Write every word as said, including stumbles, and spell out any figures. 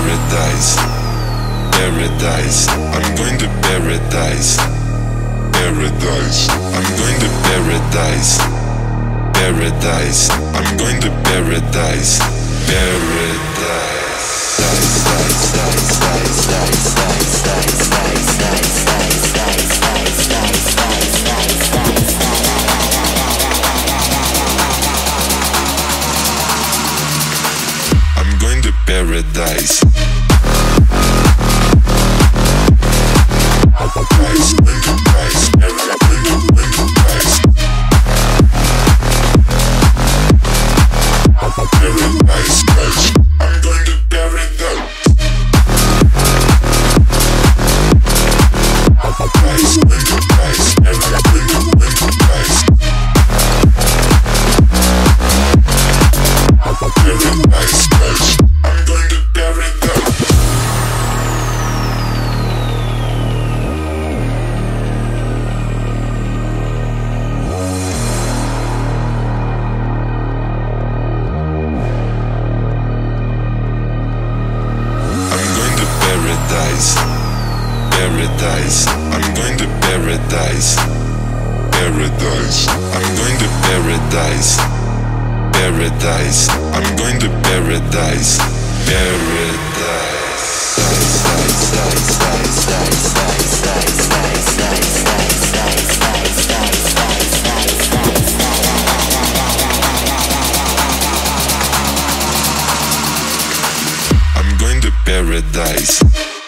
paradise, paradise. I'm going to paradise, paradise. I'm going to paradise, paradise. I'm going to paradise, paradise. I'm going to paradise. Paradise, paradise, paradise. Paradise, paradise. I'm going to paradise. Paradise, paradise, paradise. Paradise, paradise. I'm going to paradise. Paradise, paradise. I'm going to paradise, paradise. I'm going to paradise, paradise. I'm going to paradise, paradise. I'm going to paradise.